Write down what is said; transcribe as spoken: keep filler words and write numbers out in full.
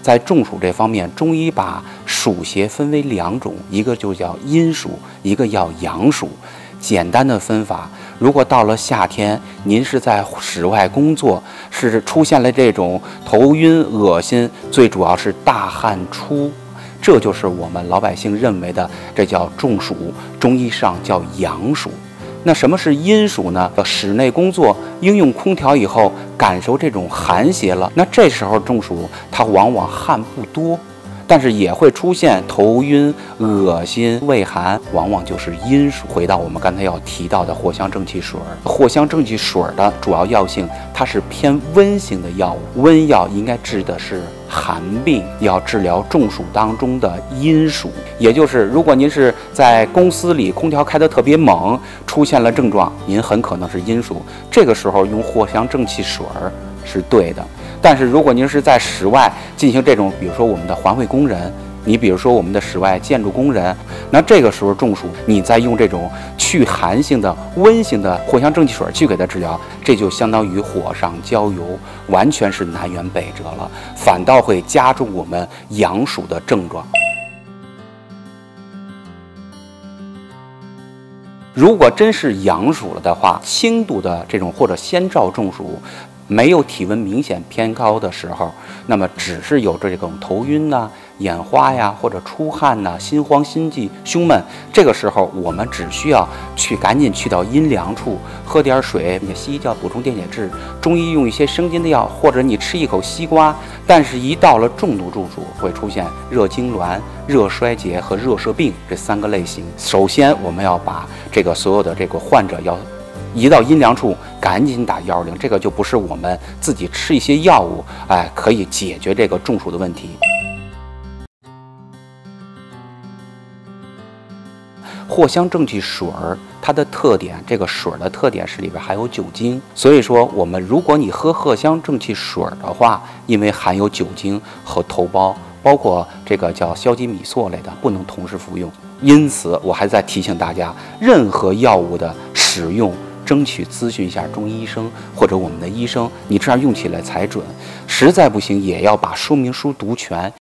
在中暑这方面，中医把暑邪分为两种，一个就叫阴暑，一个叫阳暑。简单的分法，如果到了夏天，您是在室外工作，是出现了这种头晕、恶心，最主要是大汗出，这就是我们老百姓认为的，这叫中暑，中医上叫阳暑。那什么是阴暑呢？室内工作应用空调以后，感受这种寒邪了，那这时候中暑，它往往汗不多，但是也会出现头晕、恶心、畏寒，往往就是阴暑。回到我们刚才要提到的藿香正气水，藿香正气水的主要药性，它是偏温性的药物，温药应该治的是寒病，要治疗中暑当中的阴暑。也就是如果您是在公司里空调开得特别猛，出现了症状，您很可能是阴暑，这个时候用藿香正气水是对的。但是如果您是在室外进行这种，比如说我们的环卫工人，你比如说我们的室外建筑工人，那这个时候中暑，你再用这种去寒性的温性的藿香正气水去给它治疗，这就相当于火上浇油，完全是南辕北辙了，反倒会加重我们阳暑的症状。如果真是阳暑了的话，轻度的这种或者先兆中暑，没有体温明显偏高的时候，那么只是有这种头晕呐、眼花呀，或者出汗呐、心慌心悸、胸闷，这个时候我们只需要去赶紧去到阴凉处，喝点水，也西医叫补充电解质，中医用一些生津的药，或者你吃一口西瓜。但是，一到了重度中暑，会出现热痉挛、热衰竭和热射病这三个类型。首先，我们要把这个所有的这个患者要移到阴凉处，赶紧打一一零，这个就不是我们自己吃一些药物，哎，可以解决这个中暑的问题。藿香正气水儿，它的特点，这个水儿的特点是里边含有酒精，所以说我们如果你喝藿香正气水儿的话，因为含有酒精和头孢，包括这个叫硝基米唑类的，不能同时服用。因此，我还在提醒大家，任何药物的使用，争取咨询一下中医医生或者我们的医生，你这样用起来才准。实在不行，也要把说明书读全，